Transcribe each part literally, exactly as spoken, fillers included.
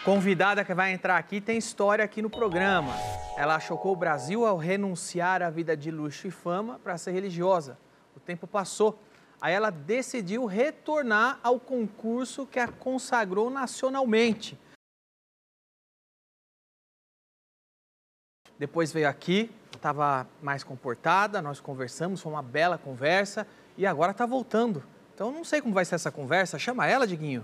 Convidada que vai entrar aqui tem história aqui no programa. Ela chocou o Brasil ao renunciar à vida de luxo e fama para ser religiosa. O tempo passou. Aí ela decidiu retornar ao concurso que a consagrou nacionalmente. Depois veio aqui, estava mais comportada, nós conversamos, foi uma bela conversa e agora está voltando. Então não sei como vai ser essa conversa. Chama ela, Diguinho.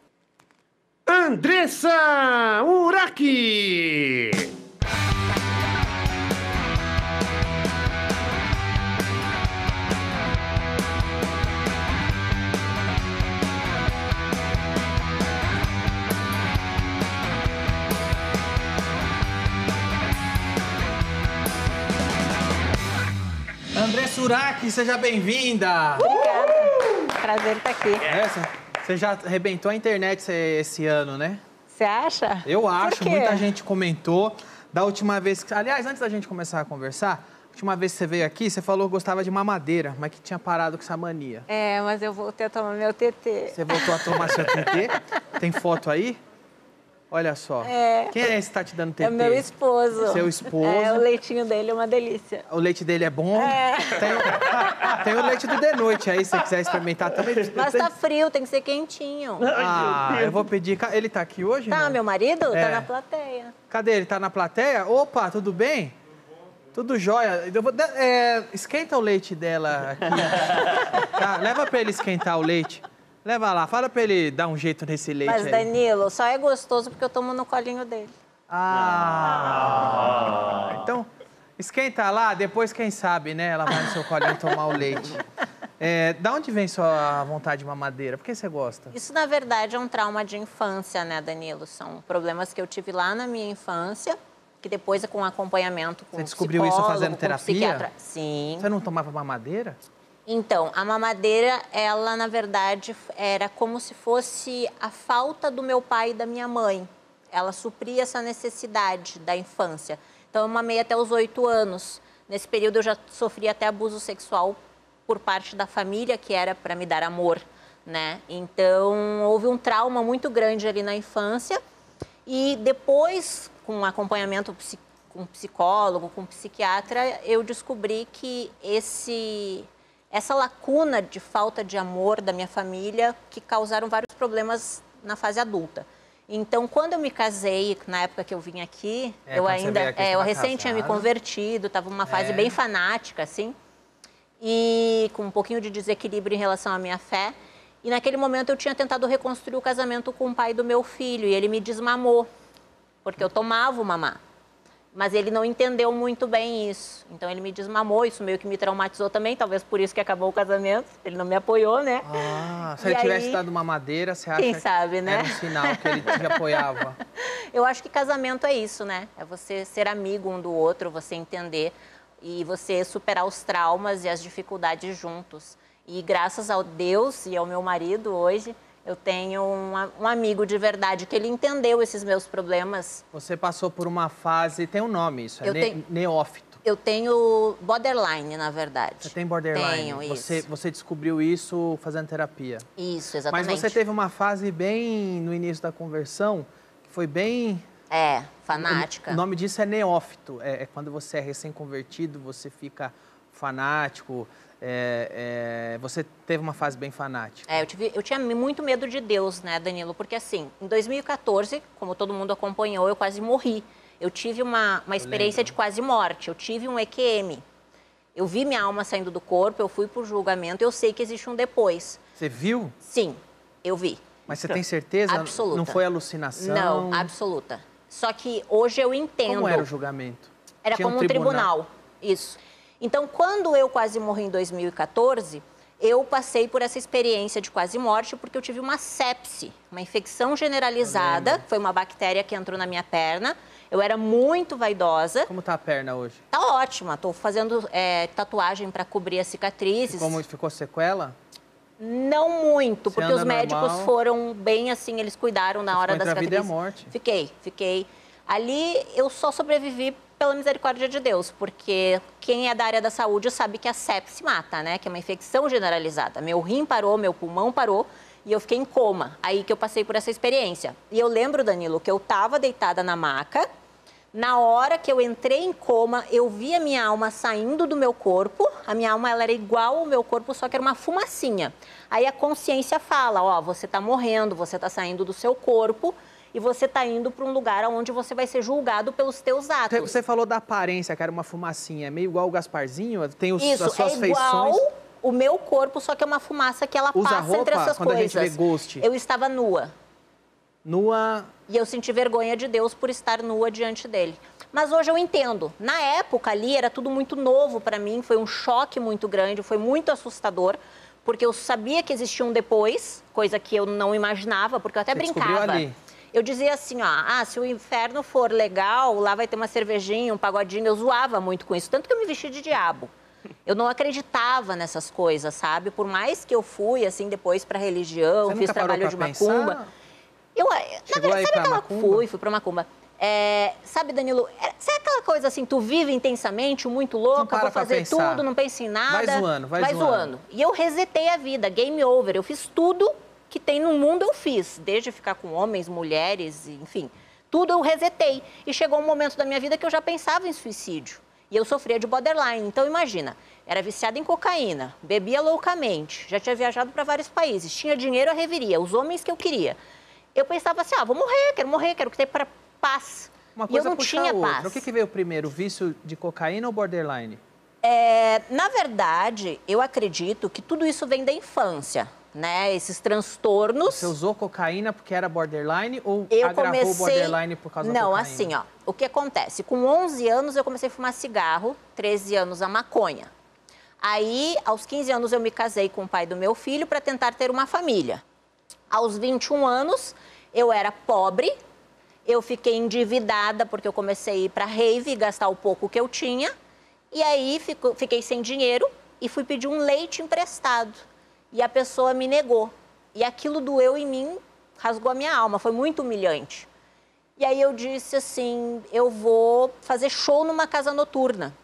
Andressa Urach! Andressa Urach, seja bem-vinda! Obrigada. Prazer estar aqui. Essa, você já arrebentou a internet esse, esse ano, né? Você acha? Eu acho, Por quê? muita gente comentou. Da última vez que... Aliás, antes da gente começar a conversar, a última vez que você veio aqui, você falou que gostava de mamadeira, mas que tinha parado com essa mania. É, mas eu voltei a tomar meu T T. Você voltou a tomar seu T T? Tem foto aí? Olha só. É. Quem é esse que tá te dando T T? É meu esposo. Seu esposo. É, o leitinho dele é uma delícia. O leite dele é bom? É. Tem, tem o leite do de noite aí, se você quiser experimentar também. Mas tá frio, tem que ser quentinho. Ah, eu vou pedir... Ele tá aqui hoje? Tá, não? meu marido? É. Tá na plateia. Cadê ele? Tá na plateia? Opa, tudo bem? Tudo jóia. Eu vou, é, esquenta o leite dela aqui. Tá, leva pra ele esquentar o leite. Leva lá, fala pra ele dar um jeito nesse leite Mas, aí. Danilo, só é gostoso porque eu tomo no colinho dele. Ah, então esquenta lá, depois quem sabe, né? Ela vai no seu colinho tomar o leite. É, da onde vem sua vontade de mamadeira? Por que você gosta? Isso, na verdade, é um trauma de infância, né, Danilo? São problemas que eu tive lá na minha infância, que depois, com acompanhamento com Você descobriu isso fazendo com terapia? psiquiatra. Sim. Você não tomava mamadeira? Então, a mamadeira, ela, na verdade, era como se fosse a falta do meu pai e da minha mãe. Ela supria essa necessidade da infância. Então, eu mamei até os oito anos. Nesse período, eu já sofri até abuso sexual por parte da família, que era para me dar amor, né? Então, houve um trauma muito grande ali na infância. E depois, com acompanhamento com um psicólogo, com um psiquiatra, eu descobri que esse... essa lacuna de falta de amor da minha família que causaram vários problemas na fase adulta. Então, quando eu me casei, na época que eu vim aqui, É, eu quando você ainda, veio aqui, é, você eu tava recém tinha me casada. convertido, estava numa fase É. bem fanática, assim, e com um pouquinho de desequilíbrio em relação à minha fé. E naquele momento eu tinha tentado reconstruir o casamento com o pai do meu filho, e ele me desmamou, porque eu tomava o mamar. Mas ele não entendeu muito bem isso. Então, ele me desmamou, isso meio que me traumatizou também, talvez por isso que acabou o casamento. Ele não me apoiou, né? Ah, se E ele tivesse aí, dado mamadeira, você acha quem sabe, que né? era um sinal que ele te apoiava? Eu acho que casamento é isso, né? É você ser amigo um do outro, você entender e você superar os traumas e as dificuldades juntos. E graças ao Deus e ao meu marido hoje, eu tenho um, um amigo de verdade que ele entendeu esses meus problemas. Você passou por uma fase, tem um nome isso, é Eu ne tenho- neófito. Eu tenho borderline, na verdade. Você tem borderline? Tenho, isso. Você, você descobriu isso fazendo terapia? Isso, exatamente. Mas você teve uma fase bem no início da conversão, que foi bem... É, fanática. O nome disso é neófito. É, é quando você é recém-convertido, você fica fanático. É, é, você teve uma fase bem fanática. É, eu, tive, eu tinha muito medo de Deus, né, Danilo? Porque assim, em dois mil e quatorze, como todo mundo acompanhou, eu quase morri. Eu tive uma, uma experiência lembro. de quase morte. Eu tive um E Q M. Eu vi minha alma saindo do corpo, eu fui pro julgamento, eu sei que existe um depois. Você viu? Sim, eu vi. Mas você tem certeza? Absoluta. Não foi alucinação? Não, absoluta. Só que hoje eu entendo. Como era o julgamento? Era Tinha como um tribunal. Isso. Então, quando eu quase morri em dois mil e quatorze, eu passei por essa experiência de quase morte porque eu tive uma sepse, uma infecção generalizada. Foi uma bactéria que entrou na minha perna. Eu era muito vaidosa. Como tá a perna hoje? Tá ótima. Estou fazendo é, tatuagem para cobrir as cicatrizes. Como ficou sequela? Não muito, Você porque anda os médicos normal? foram bem assim, eles cuidaram na Você hora ficou das entre a vida e a cicatrizes. morte. Fiquei, fiquei. Ali eu só sobrevivi pela misericórdia de Deus, porque quem é da área da saúde sabe que a sepse mata, né? Que é uma infecção generalizada. Meu rim parou, meu pulmão parou e eu fiquei em coma. Aí que eu passei por essa experiência. E eu lembro, Danilo, que eu estava deitada na maca. Na hora que eu entrei em coma, eu vi a minha alma saindo do meu corpo. A minha alma ela era igual ao meu corpo, só que era uma fumacinha. Aí a consciência fala, ó, você está morrendo, você está saindo do seu corpo e você está indo para um lugar onde você vai ser julgado pelos teus atos. Você falou da aparência, que era uma fumacinha. É meio igual o Gasparzinho? Tem os, Isso, as suas é feições? igual o meu corpo, só que é uma fumaça que ela Usa passa roupa, entre essas quando coisas. a gente vê ghost? Eu estava nua. Nua... E eu senti vergonha de Deus por estar nua diante dele. Mas hoje eu entendo. Na época ali era tudo muito novo para mim, foi um choque muito grande, foi muito assustador, porque eu sabia que existia um depois, coisa que eu não imaginava, porque eu até Você brincava. ali. Eu dizia assim, ó, ah, se o inferno for legal, lá vai ter uma cervejinha, um pagodinho. Eu zoava muito com isso, tanto que eu me vesti de diabo. Eu não acreditava nessas coisas, sabe? Por mais que eu fui, assim, depois para religião, Você fiz nunca parou trabalho de pra macumba. pensar? Eu, na Chegou verdade, aí sabe pra aquela... macumba? Fui, fui pra macumba. É, sabe, Danilo, é, sabe aquela coisa assim, tu vive intensamente, muito louca, para vou pra fazer pensar. tudo, não pensa em nada. Vai zoando, vai zoando. zoando. E eu resetei a vida, game over. Eu fiz tudo que tem no mundo, eu fiz. Desde ficar com homens, mulheres, enfim. Tudo eu resetei. E chegou um momento da minha vida que eu já pensava em suicídio. E eu sofria de borderline. Então, imagina, era viciada em cocaína, bebia loucamente, já tinha viajado para vários países, tinha dinheiro, eu reviria, os homens que eu queria. Eu pensava assim, ah, vou morrer, quero morrer, quero ter para paz. Uma E coisa eu não puxa tinha a outra. paz. O que, que veio primeiro, vício de cocaína ou borderline? É, na verdade, eu acredito que tudo isso vem da infância, né? Esses transtornos... Você usou cocaína porque era borderline ou eu agravou comecei... o borderline por causa da Não, cocaína? assim, ó, o que acontece? Com onze anos eu comecei a fumar cigarro, treze anos a maconha. Aí, aos quinze anos, eu me casei com o pai do meu filho para tentar ter uma família. Aos vinte e um anos, eu era pobre, eu fiquei endividada porque eu comecei a ir para rave e gastar o pouco que eu tinha. E aí, fico, fiquei sem dinheiro e fui pedir um leite emprestado. E a pessoa me negou. E aquilo doeu em mim, rasgou a minha alma, foi muito humilhante. E aí eu disse assim, eu vou fazer show numa casa noturna.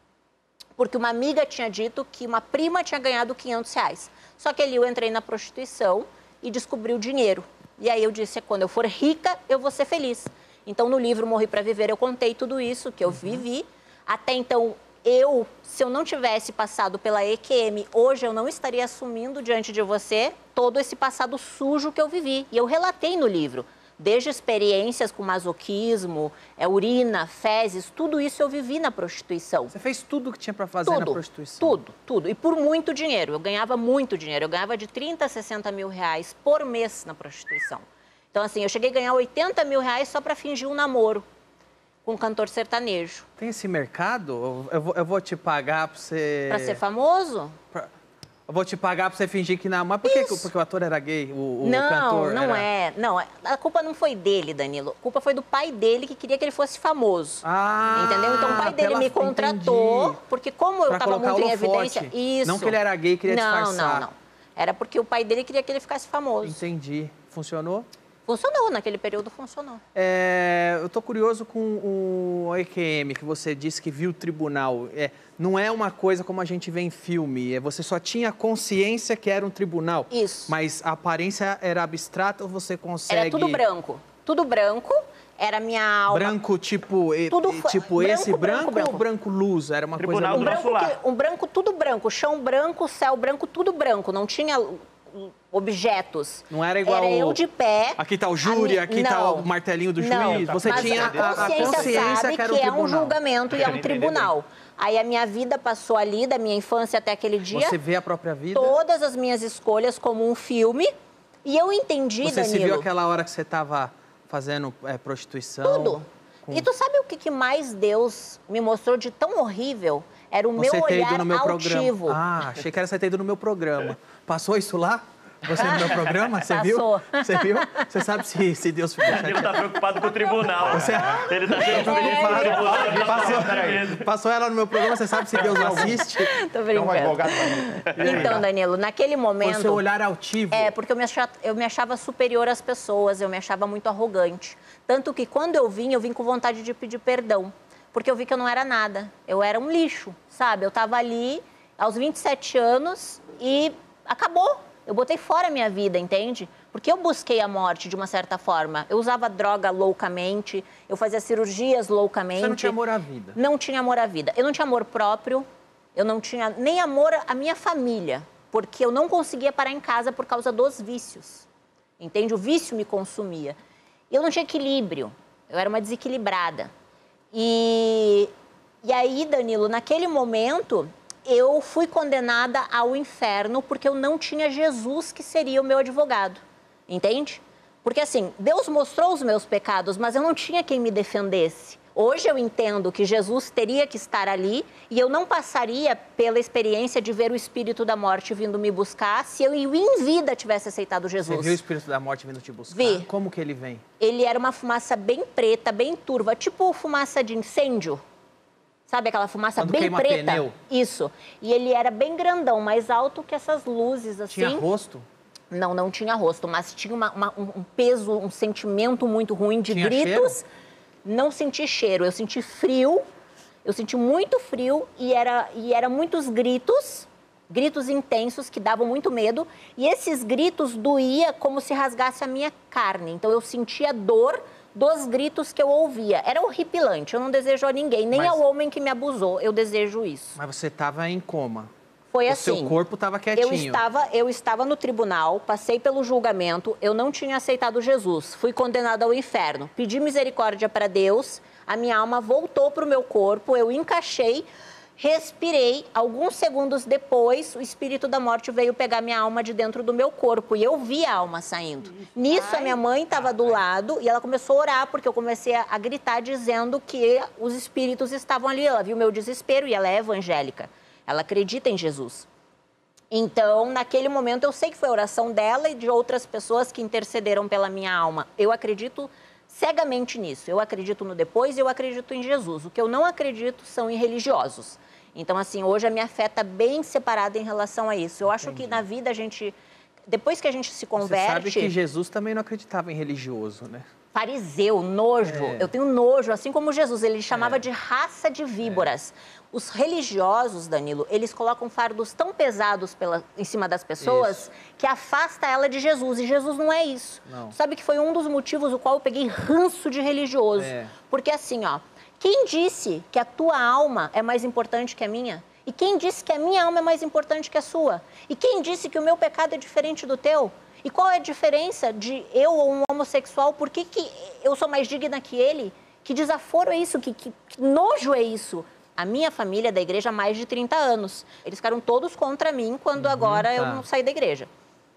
Porque uma amiga tinha dito que uma prima tinha ganhado quinhentos reais. Só que ali eu entrei na prostituição e descobri o dinheiro. E aí eu disse, quando eu for rica, eu vou ser feliz. Então, no livro Morri para Viver, eu contei tudo isso que eu vivi. Até então, eu, se eu não tivesse passado pela E Q M, hoje eu não estaria assumindo diante de você todo esse passado sujo que eu vivi. E eu relatei no livro. Desde experiências com masoquismo, é, urina, fezes, tudo isso eu vivi na prostituição. Você fez tudo o que tinha para fazer tudo, na prostituição? Tudo, tudo. E por muito dinheiro. Eu ganhava muito dinheiro. Eu ganhava de trinta a sessenta mil reais por mês na prostituição. Então, assim, eu cheguei a ganhar oitenta mil reais só para fingir um namoro com um cantor sertanejo. Tem esse mercado? Eu vou, eu vou te pagar para você... Para ser famoso? Pra... Eu vou te pagar pra você fingir que não. Mas por que? Porque o ator era gay? O, o não, cantor não era... é. Não, a culpa não foi dele, Danilo. A culpa foi do pai dele que queria que ele fosse famoso. Ah, entendeu? Então o pai dele pela... me contratou, entendi. porque como eu pra estava muito em evidência. Isso. Não que ele era gay, queria não, disfarçar. Não, não, não. Era porque o pai dele queria que ele ficasse famoso. Entendi. Funcionou? Funcionou, naquele período funcionou. É, eu tô curioso com o E Q M, que você disse que viu o tribunal. É, não é uma coisa como a gente vê em filme, é, você só tinha consciência que era um tribunal. Isso. Mas a aparência era abstrata ou você consegue... Era tudo branco. Tudo branco, era minha alma... Branco tipo, tudo e, foi... tipo branco, esse branco, branco, ou branco luz? Era uma Tribunal coisa... do Um nosso branco, lar. que, um branco tudo branco, chão branco, céu branco, tudo branco. Não tinha objetos. Não era igual... Era eu de pé. Aqui tá o júri, aqui não, tá o martelinho do não, juiz. Você mas tinha a consciência, a consciência sabe que era que um é um tribunal. julgamento e é um tribunal. Aí a minha vida passou ali, da minha infância até aquele dia. Você vê a própria vida? Todas as minhas escolhas como um filme. E eu entendi, Você Danilo... se viu aquela hora que você estava fazendo é, prostituição? Tudo. Com... E tu sabe o que, que mais Deus me mostrou de tão horrível? Era o você meu ter olhar ido no meu altivo. programa. Ah, achei que era você ter ido no meu programa. Passou isso lá? Você no meu programa? Você Passou. viu? Você viu? Você sabe se, se Deus ficou Ele chateado? tá preocupado com o tribunal. Você... Ele tá preocupado É, com o tribunal. Ele tá Passou, passou, passou ela no meu programa, você sabe se Deus assiste? Tô brincando. Então, Danilo, naquele momento... Foi o seu olhar altivo. É, porque eu me, achava, eu me achava superior às pessoas, eu me achava muito arrogante. Tanto que quando eu vim, eu vim com vontade de pedir perdão. Porque eu vi que eu não era nada. Eu era um lixo, sabe? Eu tava ali aos vinte e sete anos e acabou. Eu botei fora a minha vida, entende? Porque eu busquei a morte de uma certa forma. Eu usava droga loucamente, eu fazia cirurgias loucamente. Você não tinha amor à vida? Não tinha amor à vida. Eu não tinha amor próprio, eu não tinha nem amor à minha família, porque eu não conseguia parar em casa por causa dos vícios. Entende? O vício me consumia. Eu não tinha equilíbrio, eu era uma desequilibrada. E, e aí, Danilo, naquele momento, eu fui condenada ao inferno porque eu não tinha Jesus que seria o meu advogado, entende? Porque assim, Deus mostrou os meus pecados, mas eu não tinha quem me defendesse. Hoje eu entendo que Jesus teria que estar ali e eu não passaria pela experiência de ver o Espírito da Morte vindo me buscar se eu em vida tivesse aceitado Jesus. Você viu o Espírito da Morte vindo te buscar? Vi. Como que ele vem? Ele era uma fumaça bem preta, bem turva, tipo fumaça de incêndio. Sabe aquela fumaça Quando bem queima preta? pneu. Isso. E ele era bem grandão, mais alto que essas luzes, assim. Tinha rosto? Não, não tinha rosto, mas tinha uma, uma, um peso, um sentimento muito ruim de Tinha gritos. cheiro? Não senti cheiro, eu senti frio, eu senti muito frio e era, e era muitos gritos, gritos intensos que davam muito medo. E esses gritos doía como se rasgasse a minha carne. Então eu sentia dor dos gritos que eu ouvia. Era horripilante, eu não desejo a ninguém, nem Mas... ao homem que me abusou, eu desejo isso. Mas você estava em coma? Foi o assim. Seu corpo estava quietinho? Eu estava, eu estava no tribunal, passei pelo julgamento, eu não tinha aceitado Jesus, fui condenada ao inferno. Pedi misericórdia para Deus, a minha alma voltou para o meu corpo, eu encaixei, respirei. Alguns segundos depois, o Espírito da Morte veio pegar minha alma de dentro do meu corpo e eu vi a alma saindo. Nisso, a minha mãe estava do lado e ela começou a orar, porque eu comecei a, a gritar dizendo que os espíritos estavam ali. Ela viu meu desespero e ela é evangélica. Ela acredita em Jesus. Então, naquele momento, eu sei que foi a oração dela e de outras pessoas que intercederam pela minha alma. Eu acredito cegamente nisso. Eu acredito no depois e eu acredito em Jesus. O que eu não acredito são em religiosos. Então, assim, hoje a minha fé está bem separada em relação a isso. Eu acho Entendi. que na vida a gente... Depois que a gente se converte... Você sabe que Jesus também não acreditava em religioso, né? Fariseu, nojo. É. Eu tenho nojo, assim como Jesus. Ele chamava é. de raça de víboras. É. Os religiosos, Danilo, eles colocam fardos tão pesados pela, em cima das pessoas isso. que afasta ela de Jesus. E Jesus não é isso. Não. Sabe que foi um dos motivos o qual eu peguei ranço de religioso. É. Porque assim, ó, quem disse que a tua alma é mais importante que a minha? E quem disse que a minha alma é mais importante que a sua? E quem disse que o meu pecado é diferente do teu? E qual é a diferença de eu ou um homossexual? Por que, que eu sou mais digna que ele? Que desaforo é isso? Que, que, que nojo é isso? A minha família é da igreja há mais de trinta anos. Eles ficaram todos contra mim quando uhum, agora tá. eu não saí da igreja.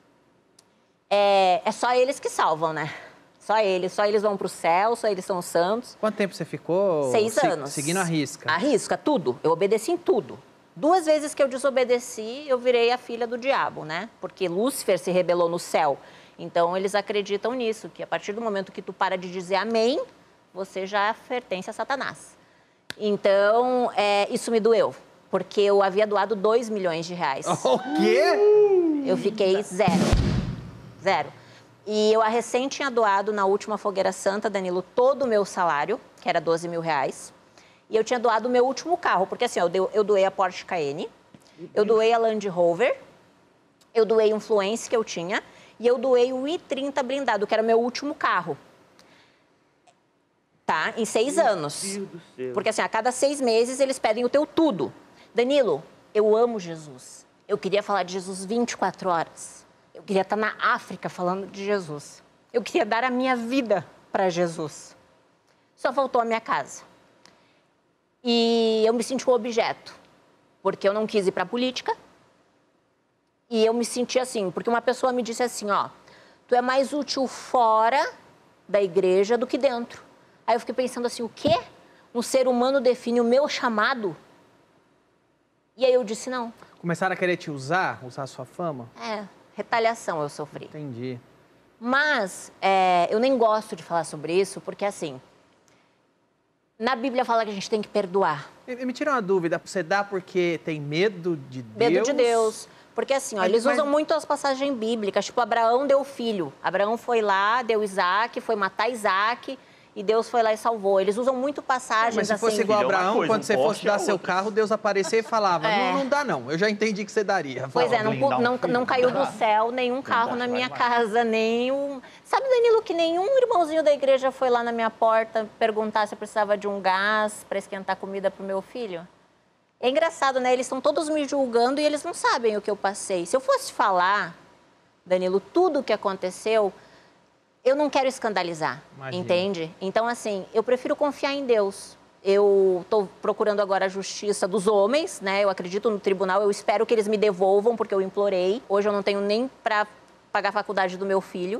É, é só eles que salvam, né? Só eles. Só eles vão para o céu, só eles são santos. Quanto tempo você ficou? Seis se, anos. Seguindo a risca? A risca, tudo. Eu obedeci em tudo. Duas vezes que eu desobedeci, eu virei a filha do diabo, né? Porque Lúcifer se rebelou no céu. Então, eles acreditam nisso, que a partir do momento que tu para de dizer amém, você já pertence a Satanás. Então, é, isso me doeu, porque eu havia doado dois milhões de reais. O quê? Eu fiquei zero. Zero. E eu, a recém, tinha doado na última Fogueira Santa, Danilo, todo o meu salário, que era doze mil reais. E eu tinha doado o meu último carro, porque assim, eu, dei, eu doei a Porsche Cayenne, eu doei a Land Rover, eu doei um Fluence que eu tinha, e eu doei o i trinta blindado, que era o meu último carro. Tá? Em seis meu anos. Deus do céu. Porque assim, a cada seis meses eles pedem o teu tudo. Danilo, eu amo Jesus. Eu queria falar de Jesus vinte e quatro horas. Eu queria estar na África falando de Jesus. Eu queria dar a minha vida para Jesus. Só faltou a minha casa. E eu me senti um objeto, porque eu não quis ir para a política. E eu me senti assim, porque uma pessoa me disse assim, ó, tu é mais útil fora da igreja do que dentro. Aí eu fiquei pensando assim, o quê? Um ser humano define o meu chamado? E aí eu disse, não. Começaram a querer te usar, usar a sua fama? É, retaliação eu sofri. Entendi. Mas é, eu nem gosto de falar sobre isso, porque assim... Na Bíblia fala que a gente tem que perdoar. Me, me tira uma dúvida, você dá porque tem medo de Deus? Medo de Deus. Porque assim, ó, eles usam muito as passagens bíblicas, tipo, Abraão deu filho. Abraão foi lá, deu Isaac, foi matar Isaac, e Deus foi lá e salvou. Eles usam muito passagens Mas se assim... fosse igual Filho é uma Abraão, coisa, quando um você fosse Porsche dar é seu outra. carro, Deus aparecia e falava, É. não, não dá não, eu já entendi que você daria. Pois é, não, pu- blindar um não, filho, não caiu não do dá. céu nenhum carro na Blindagem minha vale mais. casa, nenhum... Sabe, Danilo, que nenhum irmãozinho da igreja foi lá na minha porta perguntar se eu precisava de um gás para esquentar comida pro meu filho? É engraçado, né? Eles estão todos me julgando e eles não sabem o que eu passei. Se eu fosse falar, Danilo, tudo o que aconteceu, eu não quero escandalizar, Imagina. entende? Então, assim, eu prefiro confiar em Deus. Eu estou procurando agora a justiça dos homens, né? Eu acredito no tribunal, eu espero que eles me devolvam, porque eu implorei. Hoje eu não tenho nem para pagar a faculdade do meu filho.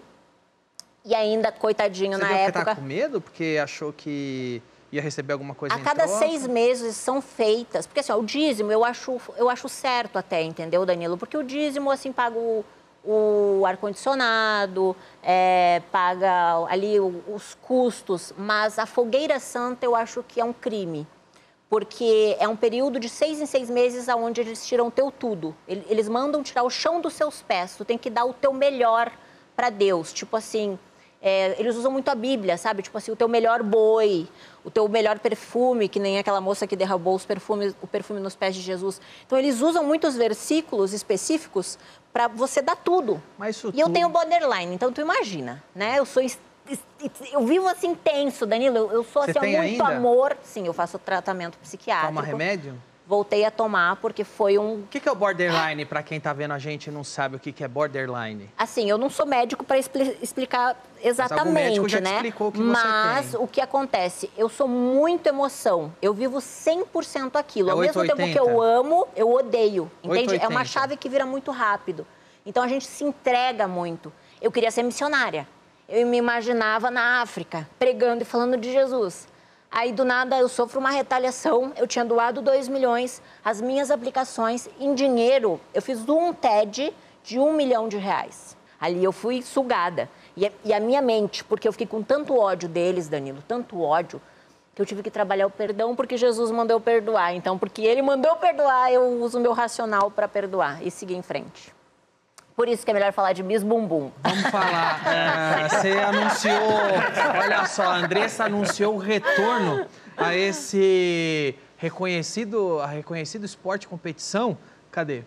E ainda, coitadinho, Você na deu porque época... tá com medo? Porque achou que ia receber alguma coisa A em cada troca? seis meses são feitas, porque assim, ó, o dízimo eu acho, eu acho certo até, entendeu, Danilo? Porque o dízimo, assim, paga o, o ar-condicionado, é, paga ali o- os custos, mas a fogueira santa eu acho que é um crime. Porque é um período de seis em seis meses onde eles tiram o teu tudo. Ele- Eles mandam tirar o chão dos seus pés, tu tem que dar o teu melhor para Deus. Tipo assim, é, eles usam muito a Bíblia, sabe? Tipo assim, o teu melhor boi, o teu melhor perfume, que nem aquela moça que derrubou os perfumes, o perfume nos pés de Jesus. Então, eles usam muitos versículos específicos para você dar tudo. Mas isso E eu tudo- tenho borderline, então tu imagina, né? Eu sou... es- es- Eu vivo assim tenso, Danilo. Eu eu sou Você assim, ó, tem muito ainda? amor. Sim, eu faço tratamento psiquiátrico. Toma remédio? Voltei a tomar porque foi um... O que que é o borderline, pra quem tá vendo a gente e não sabe o que que é borderline? Assim, eu não sou médico para explicar exatamente, médico já te né? explicou o que você Mas tem. o que acontece? Eu sou muito emoção. Eu vivo cem por cento aquilo. É Ao mesmo tempo que oitocentos e eu oitenta? amo, eu odeio. Entende? É uma oitocentos e oitenta. chave que vira muito rápido. Então a gente se entrega muito. Eu queria ser missionária. Eu me imaginava na África, pregando e falando de Jesus. Aí, do nada, eu sofro uma retaliação. Eu tinha doado dois milhões, as minhas aplicações em dinheiro. Eu fiz um TED de um milhão de reais. Ali eu fui sugada. E, a- e a minha mente, porque eu fiquei com tanto ódio deles, Danilo, tanto ódio, que eu tive que trabalhar o perdão porque Jesus mandou eu perdoar. Então, porque ele mandou eu perdoar, eu uso o meu racional para perdoar e seguir em frente. Por isso que é melhor falar de Miss Bumbum. Vamos falar. É, você anunciou. Olha só, a Andressa anunciou o retorno a esse reconhecido, a reconhecido esporte e competição. Cadê?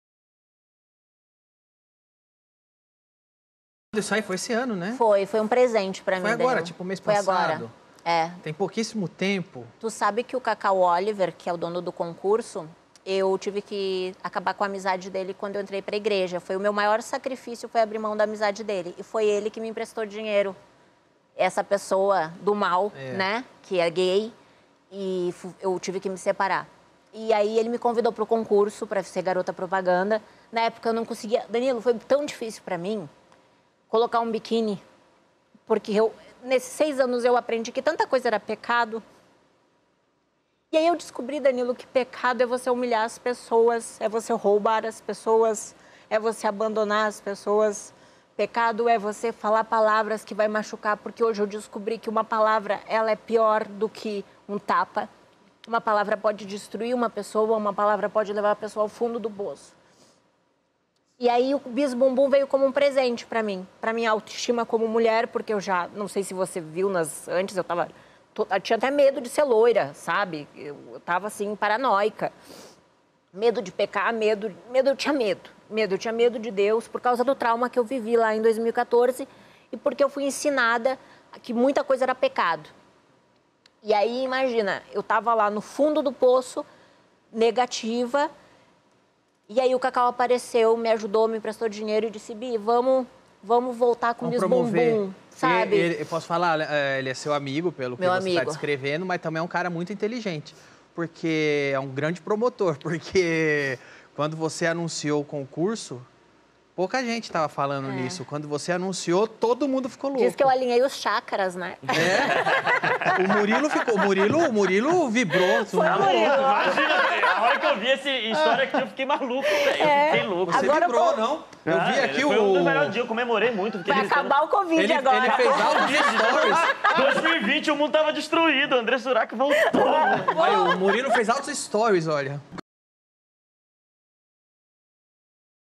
Isso aí foi esse ano, né? Foi, foi um presente para mim, Foi agora, Danilo. tipo mês Foi passado. agora. É. Tem pouquíssimo tempo. Tu sabe que o Cacau Oliver, que é o dono do concurso, eu tive que acabar com a amizade dele quando eu entrei para a igreja. Foi o meu maior sacrifício, foi abrir mão da amizade dele. E foi ele que me emprestou dinheiro. Essa pessoa do mal, É. né, que é gay, e fu- eu tive que me separar. E aí ele me convidou para o concurso para ser garota propaganda. Na época eu não conseguia... Danilo, foi tão difícil para mim colocar um biquíni, porque eu, nesses seis anos eu aprendi que tanta coisa era pecado. E aí eu descobri, Danilo, que pecado é você humilhar as pessoas, é você roubar as pessoas, é você abandonar as pessoas. Pecado é você falar palavras que vai machucar, porque hoje eu descobri que uma palavra, ela é pior do que um tapa. Uma palavra pode destruir uma pessoa, uma palavra pode levar a pessoa ao fundo do poço. E aí o Bis Bumbum veio como um presente para mim, para minha autoestima como mulher, porque eu já, não sei se você viu nas antes, eu tava, tô- eu tinha até medo de ser loira, sabe? Eu, eu tava assim paranoica. Medo de pecar, medo, medo eu tinha medo. Medo, eu tinha medo de Deus por causa do trauma que eu vivi lá em dois mil e quatorze e porque eu fui ensinada que muita coisa era pecado. E aí, imagina, eu tava lá no fundo do poço, negativa. E aí o Cacau apareceu, me ajudou, me emprestou dinheiro e disse, Bi, vamos, vamos voltar com o Vamos Miss promover. Bumbum, sabe? E- ele- eu posso falar, é, ele é seu amigo, pelo que Meu você está amigo. descrevendo, mas também é um cara muito inteligente, porque é um grande promotor, porque quando você anunciou o concurso, pouca gente estava falando É. nisso. Quando você anunciou, todo mundo ficou louco. Diz que eu alinhei os chakras, né? É. O Murilo ficou, o Murilo, o Murilo vibrou. Foi Tá o Murilo. louco, imagina, velho. A hora que eu vi essa história aqui, eu fiquei maluco, velho. Eu É. fiquei louco. Você Agora vibrou, eu tô- não? Eu Ah, vi aqui foi o... um dos melhores dias, eu comemorei muito. Fiquei Vai gritando. acabar o Covid Ele, agora. ele fez altos stories. dois mil e vinte, o mundo tava destruído. O André Surak voltou. Aí, o Murilo fez altos stories, olha.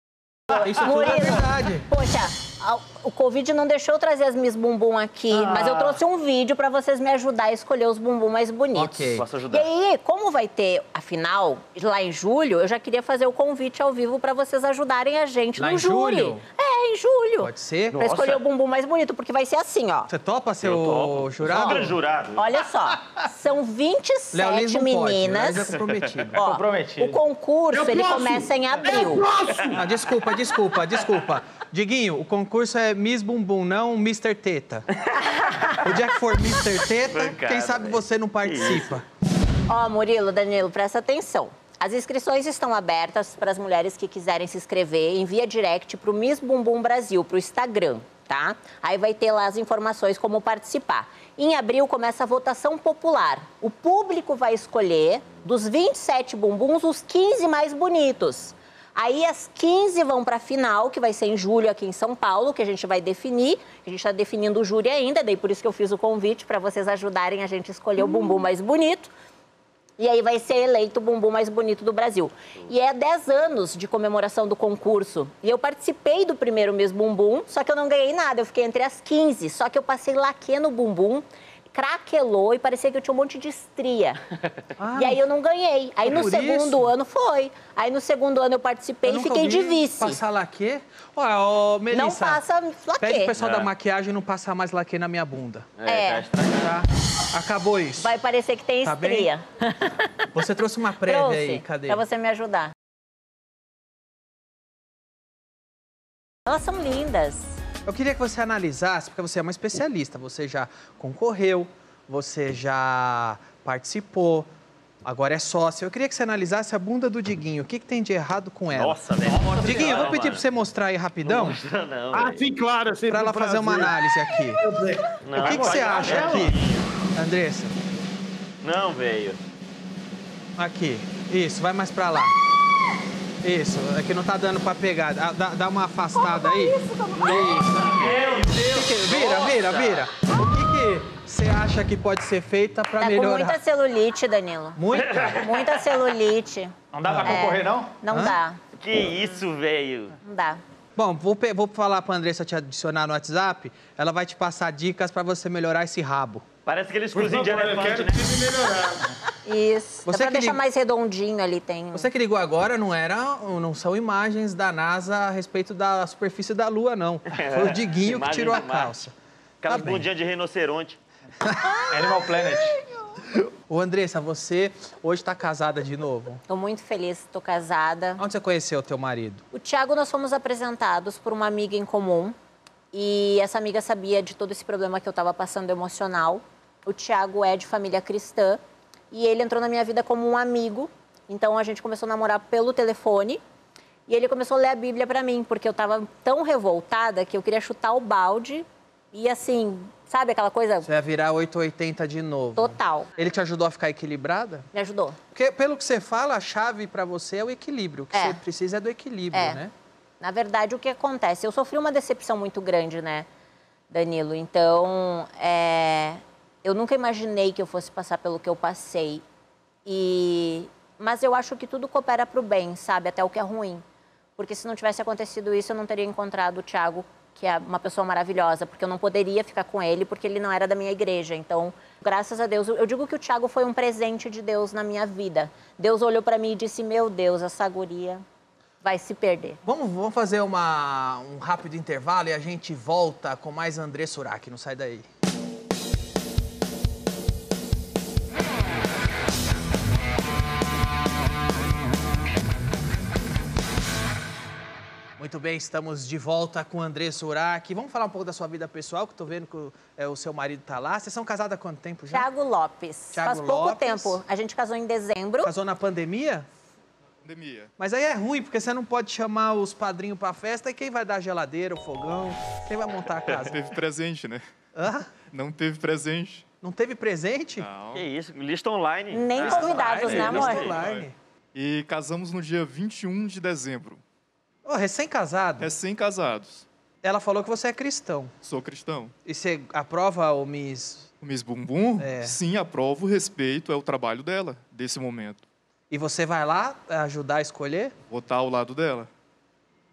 Isso tudo é verdade. Poxa, o Covid não deixou eu trazer as Miss Bumbum aqui, ah. mas eu trouxe um vídeo para vocês me ajudar a escolher os bumbum mais bonitos. Ok. Posso ajudar. E aí, como vai ter a final lá em julho, eu já queria fazer o convite ao vivo para vocês ajudarem a gente lá no em júri. Julho? É, em julho. Pode ser? Pra escolher o bumbum mais bonito, porque vai ser assim, ó. Você topa ser o jurado? Super jurado. Olha só, são vinte e sete não meninas. Pode, é comprometido. Ó, comprometido. O concurso, ele começa em abril. Ah, desculpa, desculpa, desculpa. Diguinho, o concurso é Miss Bumbum, não mister Teta. O dia que for mister Teta, Bancada, quem sabe véio. você não participa. Ó, Murilo, Danilo, presta atenção. As inscrições estão abertas para as mulheres que quiserem se inscrever. Envia direct para o Miss Bumbum Brasil, para o Instagram, tá? Aí vai ter lá as informações como participar. Em abril começa a votação popular. O público vai escolher, dos vinte e sete bumbuns, os quinze mais bonitos. Aí as quinze vão para a final, que vai ser em julho aqui em São Paulo, que a gente vai definir. A gente está definindo o júri ainda, daí por isso que eu fiz o convite, para vocês ajudarem a gente a escolher o bumbum mais bonito. E aí vai ser eleito o bumbum mais bonito do Brasil. E é dez anos de comemoração do concurso. E eu participei do primeiro Miss Bumbum, só que eu não ganhei nada, eu fiquei entre as quinze. Só que eu passei laque no bumbum, craquelou e parecia que eu tinha um monte de estria. Ah, e aí eu não ganhei. Aí no segundo isso? ano foi. Aí no segundo ano eu participei eu e fiquei de vice. Passar laque? Ó, oh, Melissa. Não passa laque. Pede o pessoal é. da maquiagem não passar mais laque na minha bunda. É. Tá? Acabou isso. Vai parecer que tem tá estria. Bem? Você trouxe uma prévia Trouxe, aí, cadê? Pra você me ajudar. Elas são lindas. Eu queria que você analisasse, porque você é uma especialista, você já concorreu, você já participou, agora é sócia. Eu queria que você analisasse a bunda do Diguinho. O que, que tem de errado com ela? Nossa, velho. Diguinho, eu vou pedir pra você mostrar aí rapidão. Não mostra não, Ah, velho. sim, claro. Sempre Pra ela um fazer uma prazer. análise aqui. Não, O que, que você acha ela. aqui, Andressa? Não, velho. Aqui. Isso, vai mais pra lá. Isso, é que não tá dando pra pegar. Dá, dá uma afastada aí. Isso. Meu Deus. Que que- vira, vira, vira. O que que você acha que pode ser feita pra Tá com melhorar? muita celulite, Danilo. Muita? Muita celulite. Não dá pra concorrer, não? Não Hã? dá, Que isso, velho. não dá. Bom, vou, pe- vou falar pra Andressa te adicionar no WhatsApp. Ela vai te passar dicas pra você melhorar esse rabo. Parece aqueles Por cozinhos de favor, eu elefante, quero né? que me melhorar. Isso. Você Dá pra que deixar lig- mais redondinho ali, tem... Você que ligou agora não era, não são imagens da NASA a respeito da superfície da Lua, não. Foi o Diguinho que Imagem tirou a de Marte. calça. Aquelas Tá bem. bundinhas de rinoceronte. Animal Planet. Ô, Andressa, você hoje tá casada de novo. Tô muito feliz, tô casada. Onde você conheceu o teu marido? O Thiago, nós fomos apresentados por uma amiga em comum. E essa amiga sabia de todo esse problema que eu tava passando emocional. O Thiago é de família cristã. E ele entrou na minha vida como um amigo. Então, a gente começou a namorar pelo telefone. E ele começou a ler a Bíblia pra mim, porque eu tava tão revoltada que eu queria chutar o balde. E assim, sabe aquela coisa Você ia virar oitocentos e oitenta de novo. total. Ele te ajudou a ficar equilibrada? Me ajudou. Porque, pelo que você fala, a chave pra você é o equilíbrio. O que É. você precisa é do equilíbrio, É. né? Na verdade, o que acontece? Eu sofri uma decepção muito grande, né, Danilo? Então, é, eu nunca imaginei que eu fosse passar pelo que eu passei. E... Mas eu acho que tudo coopera para o bem, sabe? Até o que é ruim. Porque se não tivesse acontecido isso, eu não teria encontrado o Thiago, que é uma pessoa maravilhosa. Porque eu não poderia ficar com ele, porque ele não era da minha igreja. Então, graças a Deus, eu digo que o Thiago foi um presente de Deus na minha vida. Deus olhou para mim e disse, meu Deus, essa guria vai se perder. Vamos, vamos fazer uma, um rápido intervalo e a gente volta com mais André Surak. Não sai daí. Muito bem, estamos de volta com o André Surak. Vamos falar um pouco da sua vida pessoal, que eu tô vendo que o, é, o seu marido tá lá. Vocês são casados há quanto tempo já? Thiago Lopes. Thiago Faz pouco Lopes. tempo. A gente casou em dezembro. Casou na pandemia? Pandemia. Mas aí é ruim, porque você não pode chamar os padrinhos pra festa e quem vai dar a geladeira, o fogão, quem vai montar a casa? Teve presente, né? Hã? Não teve presente. Não teve presente? Não. Que isso, lista online. Nem Ah, convidados, online, né, amor? lista Online. E casamos no dia vinte e um de dezembro. Ô, recém-casado. Recém-casados. Ela falou que você é cristão. Sou cristão. E você aprova o Miss... O Miss Bumbum, É. sim, aprovo, respeito, é o trabalho dela, desse momento. E você vai lá ajudar a escolher? Vou estar ao lado dela.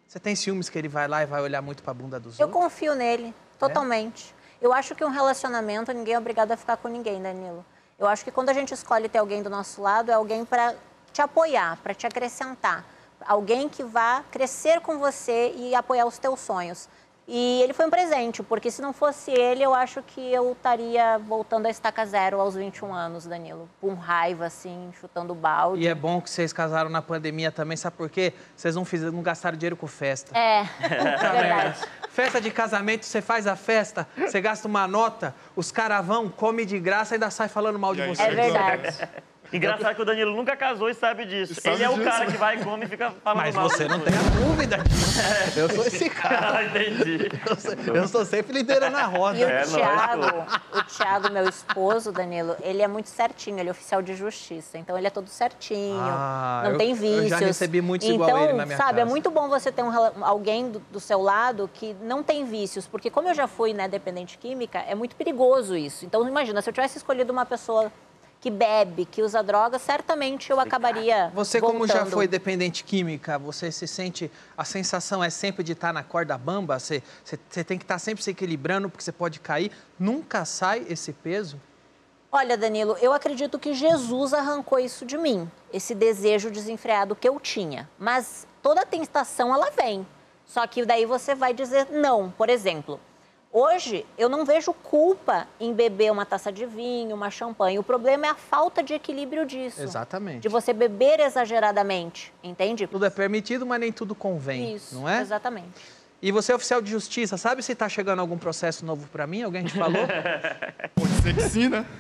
Você tem ciúmes que ele vai lá e vai olhar muito pra bunda dos Eu outros? confio nele, totalmente. É? Eu acho que um relacionamento, ninguém é obrigado a ficar com ninguém, Danilo. Eu acho que quando a gente escolhe ter alguém do nosso lado, é alguém para te apoiar, para te acrescentar. Alguém que vá crescer com você e apoiar os teus sonhos. E ele foi um presente, porque se não fosse ele, eu acho que eu estaria voltando a estaca zero aos vinte e um anos, Danilo. Com raiva, assim, chutando balde. E é bom que vocês casaram na pandemia também, sabe por quê? Vocês não, fizeram, não gastaram dinheiro com festa. É, Puta verdade. merda. Festa de casamento, você faz a festa, você gasta uma nota, os caras vão, come de graça e ainda sai falando mal de E aí, você. É verdade. Engraçado que o Danilo nunca casou e sabe disso. E sabe Ele é o disso. cara que vai e come e fica falando Mas mal. você não tem a dúvida disso. Eu sou esse cara. Ah, entendi. Eu sou, eu sou sempre liderando a roda. E o É, Thiago, lógico. o Thiago, meu esposo, Danilo, ele é muito certinho, ele é oficial de justiça, então ele é todo certinho, Ah, não eu- tem eu vícios. já recebi muitos então, igual ele na minha sabe, é casa. muito bom você ter um, rela- alguém do, do seu lado que não tem vícios, porque como eu já fui, né, dependente química, é muito perigoso isso. Então, imagina, se eu tivesse escolhido uma pessoa que bebe, que usa droga, certamente eu acabaria Você, como já voltando. foi dependente química, você se sente... A sensação é sempre de estar na corda bamba? Você, você, você tem que estar sempre se equilibrando, porque você pode cair. Nunca sai esse peso? Olha, Danilo, eu acredito que Jesus arrancou isso de mim, esse desejo desenfreado que eu tinha. Mas toda tentação, ela vem. Só que daí você vai dizer não. Por exemplo, hoje eu não vejo culpa em beber uma taça de vinho, uma champanhe. O problema é a falta de equilíbrio disso. Exatamente. De você beber exageradamente, entende? Tudo é permitido, mas nem tudo convém, Isso, não é? exatamente. E você é oficial de justiça, sabe se está chegando algum processo novo para mim? Alguém te falou? Pode ser que sim, né?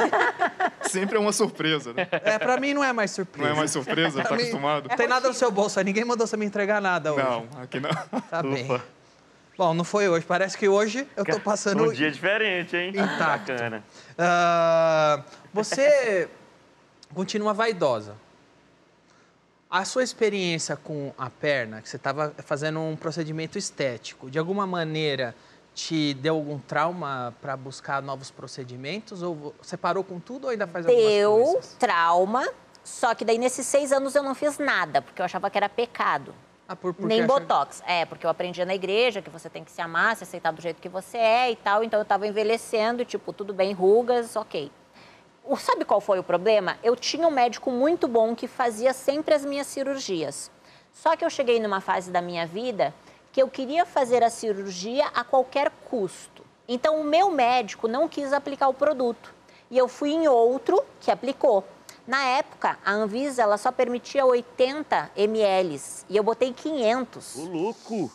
Sempre é uma surpresa, né? É, para mim não é mais surpresa. Não é mais surpresa? Tá Pra mim, acostumado? Não tem nada no seu bolso, aí ninguém mandou você me entregar nada hoje. Não, aqui não. Tá bem. Ufa. Bom, não foi hoje. Parece que hoje eu tô passando... Um dia diferente, hein? Intacto. Bacana. Ah, você continua vaidosa. A sua experiência com a perna, que você estava fazendo um procedimento estético, de alguma maneira te deu algum trauma para buscar novos procedimentos? Ou você parou com tudo ou ainda faz algumas Deu coisas? trauma, só que daí nesses seis anos eu não fiz nada, porque eu achava que era pecado. Ah, por, porque Nem acha- botox. É, porque eu aprendi na igreja que você tem que se amar, se aceitar do jeito que você é e tal. Então eu tava envelhecendo, tipo, tudo bem, rugas, ok. O- Sabe qual foi o problema? Eu tinha um médico muito bom que fazia sempre as minhas cirurgias. Só que eu cheguei numa fase da minha vida que eu queria fazer a cirurgia a qualquer custo. Então o meu médico não quis aplicar o produto. E eu fui em outro que aplicou. Na época, a Anvisa ela só permitia oitenta mililitros e eu botei quinhentos. O louco.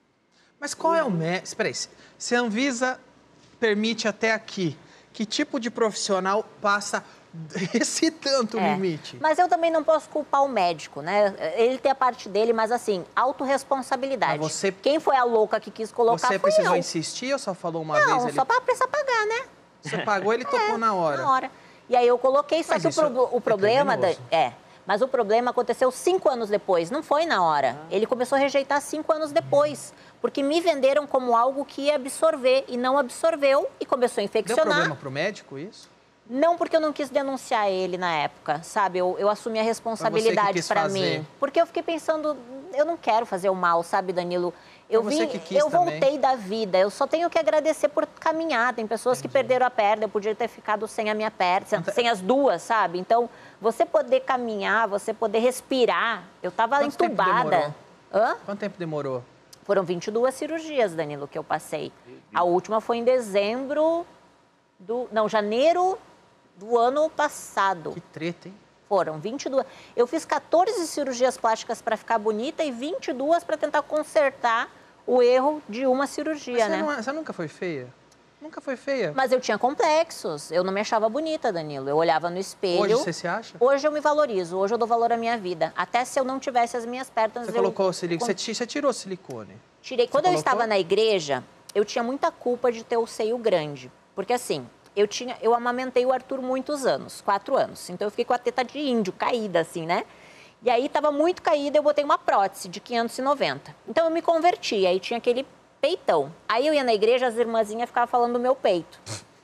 Mas qual é o médico? Espera aí, se- se a Anvisa permite até aqui, que tipo de profissional passa esse tanto É. limite? Mas eu também não posso culpar o médico, né? Ele tem a parte dele, mas assim, autorresponsabilidade. Mas você- Quem foi a louca que quis colocar Você foi precisou eu. insistir ou só falou uma vez? Não, Ele... só para precisar pagar, né? Você pagou, ele topou na hora. Na hora. E aí eu coloquei, só Mas que o, isso pro- o é problema... da- criminoso. É, mas o problema aconteceu cinco anos depois, não foi na hora. Ah. Ele começou a rejeitar cinco anos depois, porque me venderam como algo que ia absorver e não absorveu e começou a Deu infeccionar. problema pro médico isso? Não, porque eu não quis denunciar ele na época, sabe? Eu, eu assumi a responsabilidade quis para fazer. mim. Porque eu fiquei pensando, eu não quero fazer o mal, sabe, Danilo? Eu Foi você vim, que quis eu também. voltei da vida. Eu só tenho que agradecer por caminhar. Tem pessoas que perderam a perna, eu podia ter ficado sem a minha perna, sem, sem as duas, sabe? Então, você poder caminhar, você poder respirar. Eu estava Quanto tempo entubada. demorou? Hã? Quanto tempo demorou? Foram vinte e duas cirurgias, Danilo, que eu passei. A última foi em dezembro do... Não, janeiro do ano passado. Que treta, hein? Foram vinte e duas. Eu fiz quatorze cirurgias plásticas para ficar bonita e vinte e duas para tentar consertar o erro de uma cirurgia, Mas você, né? não é- você nunca foi feia? Nunca foi feia? Mas eu tinha complexos. Eu não me achava bonita, Danilo. Eu olhava no espelho. Hoje você se acha? Hoje eu me valorizo. Hoje eu dou valor à minha vida. Até se eu não tivesse as minhas pernas... Você eu... colocou o silicone, você, ti- você tirou o silicone. Tirei. Quando eu colocou? estava na igreja, eu tinha muita culpa de ter o seio grande. Porque assim, eu, tinha, eu amamentei o Arthur muitos anos, quatro anos. Então eu fiquei com a teta de índio, caída assim, né? E aí estava muito caída, eu botei uma prótese de quinhentos e noventa. Então eu me converti, aí tinha aquele peitão. Aí eu ia na igreja, as irmãzinhas ficavam falando do meu peito.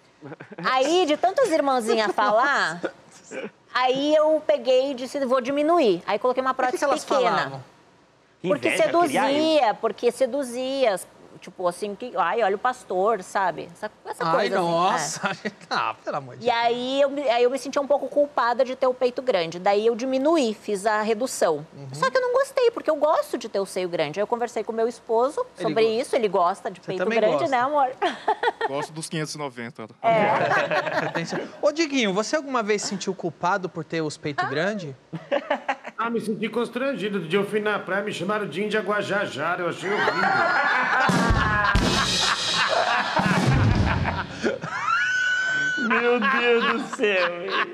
Aí, de tantas irmãzinhas falar, aí eu peguei e disse, vou diminuir. Aí coloquei uma Por que prótese que elas pequena. falavam? Porque Inveja, seduzia, porque seduzia. Tipo assim, que, ai, olha o pastor, sabe? Essa, essa Ai, coisa. nossa. Assim, é. Ah, pelo amor de E Deus. aí eu, me- aí eu me sentia um pouco culpada de ter o peito grande. Daí eu diminuí, fiz a redução. Uhum. Só que eu não gostei, porque eu gosto de ter o seio grande. Aí eu conversei com o meu esposo Ele sobre gosta. isso. Ele gosta de Você peito também grande, gosta. né, amor? Gosto dos quinhentos e noventa. Ô, Diguinho, você alguma vez se sentiu culpado por ter os peitos grandes? Ah, me senti constrangido. Do dia eu fui na praia, me chamaram de Índia Guajajara. Eu achei horrível. Meu Deus do céu.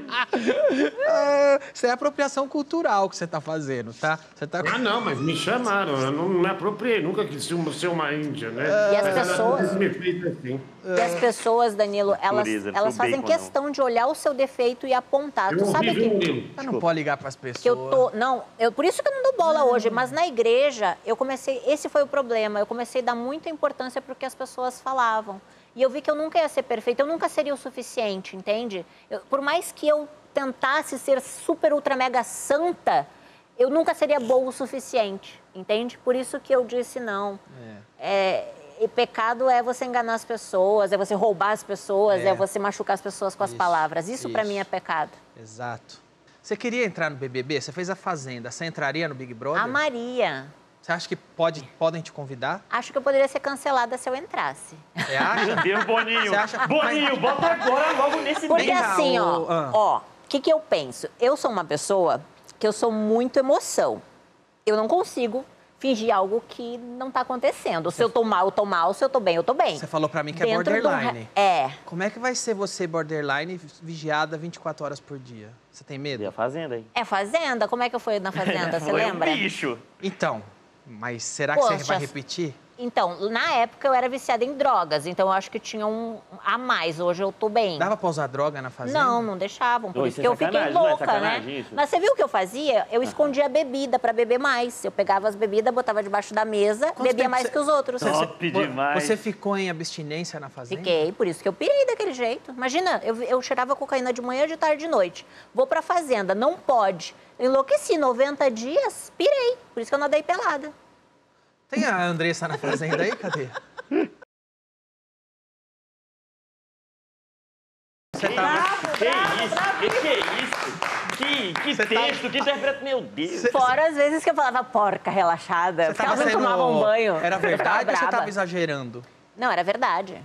Ah, isso é apropriação cultural que você tá fazendo, tá? Você tá... Ah, não, mas me chamaram. Eu não me apropriei. Nunca quis ser uma, ser uma Índia, né? E as Mas ela pessoas- me fez assim. E as pessoas, Danilo, elas, Pureza, não elas sou fazem bacon, não. questão de olhar o seu defeito e apontar. Eu Tu sabe ouvi, viu, que... Murilo? Mas não pode ligar pras pessoas. Que eu tô. Não, eu, por isso que eu não dou bola hoje, mas na igreja eu comecei. Esse foi o problema. Eu comecei a dar muita importância pro que as pessoas falavam. E eu vi que eu nunca ia ser perfeita, eu nunca seria o suficiente, entende? Eu- por mais que eu tentasse ser super, ultra, mega santa, eu nunca seria boa o suficiente, entende? Por isso que eu disse não. É, e pecado é você enganar as pessoas, é você roubar as pessoas, é, É. você machucar as pessoas com as Isso, palavras. Isso, pra isso. mim é pecado. Exato. Você queria entrar no B B B? Você fez a Fazenda. Você entraria no Big Brother? A Maria. Você acha que pode, podem te convidar? Acho que eu poderia ser cancelada se eu entrasse. Você acha? Meu Deus, Boninho. Você acha- Boninho, bota agora logo nesse Porque Vem cá, assim, ó, o- ah. ó, o que, que eu penso? Eu sou uma pessoa que eu sou muito emoção. Eu não consigo fingir algo que não tá acontecendo. Se eu tô mal, eu tô mal. Se eu tô bem, eu tô bem. Você falou pra mim que é Dentro do borderline. re- É. Como é que vai ser você borderline vigiada vinte e quatro horas por dia? Você tem E medo? a fazenda aí? É Fazenda? Como é que eu fui na Fazenda? Você Foi lembra? um bicho. Então, mas será que você Poxa, vai repetir? Então, na época eu era viciada em drogas, então eu acho que tinha um a mais. Hoje eu tô bem. Dava pra usar droga na Fazenda? Não, não deixavam, por Ô, isso isso que é eu fiquei sacanagem, não é louca, né? sacanagem isso? Mas você viu o que eu fazia? Eu escondia a bebida pra beber mais. Eu pegava as bebidas, botava debaixo da mesa, Quanto bebia tempo mais você- que os outros. Top Vo- demais. Você ficou em abstinência na Fazenda? Fiquei, por isso que eu pirei daquele jeito. Imagina, eu, eu cheirava cocaína de manhã, de tarde, de noite. Vou pra fazenda, não pode. Enlouqueci, noventa dias, pirei. Por isso que eu nadei pelada. Tem a Andressa na Fazenda aí? Cadê? Você tá... Que isso? Que que é isso? Que, que Você tá- texto, que interpreta... Meu Deus. Fora as vezes que eu falava porca, relaxada, Você porque tava elas não sendo... tomavam banho. Era Eu ficava verdade ou você braba. tava exagerando? Não, era verdade.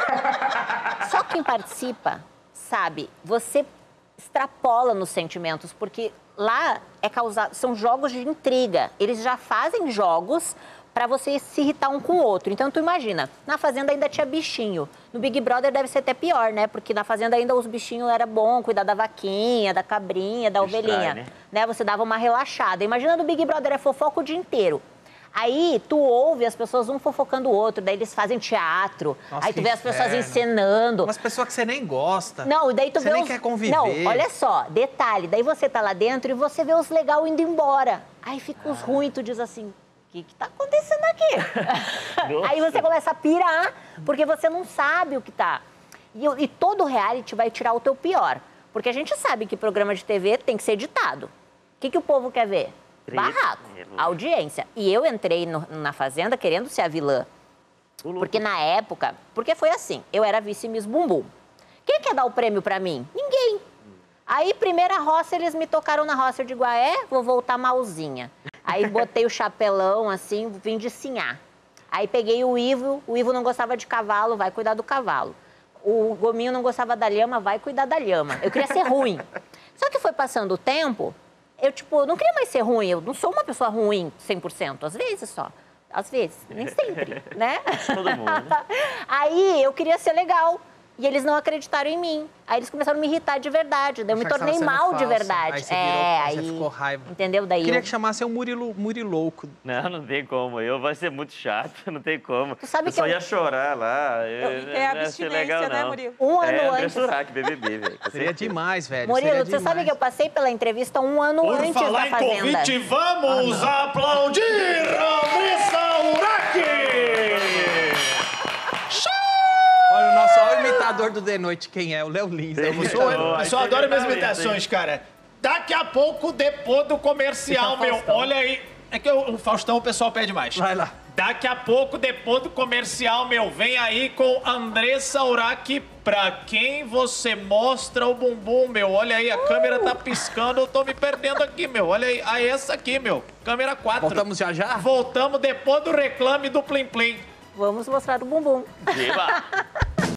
Só quem participa sabe, você extrapola nos sentimentos, porque lá é causado, são jogos de intriga. Eles já fazem jogos para você se irritar um com o outro. Então, tu imagina, na Fazenda ainda tinha bichinho. No Big Brother deve ser até pior, né? Porque na Fazenda ainda os bichinhos era bom, cuidar da vaquinha, da cabrinha, da Distrai, ovelhinha. né? Né? Você dava uma relaxada. Imagina no Big Brother é fofoca o dia inteiro. Aí tu ouve as pessoas um fofocando o outro, daí eles fazem teatro, Nossa, aí tu que vê as pessoas inferno. encenando. Umas pessoas que você nem gosta. Não, e daí tu Você vê nem os... quer conviver. Não, olha só, detalhe, daí você tá lá dentro e você vê os legal indo embora. Aí fica os ruins, tu diz assim, o que que tá acontecendo aqui? Nossa. Aí você começa a pirar, porque você não sabe o que tá. E, e todo reality vai tirar o teu pior. Porque a gente sabe que programa de T V tem que ser editado. O que que o povo quer ver? Treta, Barraco, é, lógico. audiência. E eu entrei no- na Fazenda querendo ser a vilã. Porque na época, porque foi assim, eu era vice-miss Bumbum. Quem quer dar o prêmio pra mim? Ninguém. Aí, primeira roça, eles me tocaram na roça. Eu digo, ah, é? Vou voltar malzinha. Aí botei o chapelão, assim, vim de sinhá. Aí peguei o Ivo, o Ivo não gostava de cavalo, vai cuidar do cavalo. O Gominho não gostava da lhama, vai cuidar da lhama. Eu queria ser ruim. Só que foi passando o tempo, eu, tipo, eu não queria mais ser ruim. Eu não sou uma pessoa ruim cem por cento, às vezes só. Às vezes, nem sempre, né? Todo mundo. Aí eu queria ser legal. E eles não acreditaram em mim. Aí eles começaram a me irritar de verdade. Daí eu me Achar que tornei tava sendo mal de falsa. verdade. Aí você é, virou- aí aí. você ficou raiva. Entendeu? Daí Queria eu... que chamasse o Murilo, Murilouco. Não, não tem como. Eu vai ser muito chato, não tem como. Tu sabe eu que só eu- ia chorar lá. Eu, E tem não ia ser abstinência, legal, né, não. Murilo? Um ano é, André antes. Surak, B B B, velho. com Seria certeza. demais, velho. Murilo, seria você sabe demais. que eu passei pela entrevista um ano Por antes falar da em Fazenda. convite, vamos aplaudir Andressa Urach! Olha o nosso olha o imitador do The Noite, quem é? O Léo Lins. É o Eu sou- imitador. o pessoal adora minhas imitações, cara. Daqui a pouco, depois do comercial, Fica meu, Faustão. olha aí. É que o, o Faustão o pessoal pede mais. Vai lá. Daqui a pouco, depois do comercial, meu, vem aí com Andressa Urach. Pra quem você mostra o bumbum, meu? Olha aí, a câmera tá piscando, eu tô me perdendo aqui, meu. Olha aí, a essa aqui, meu. Câmera quatro. Voltamos já já? Voltamos depois do reclame do Plim Plim. Vamos mostrar o bumbum. Viva!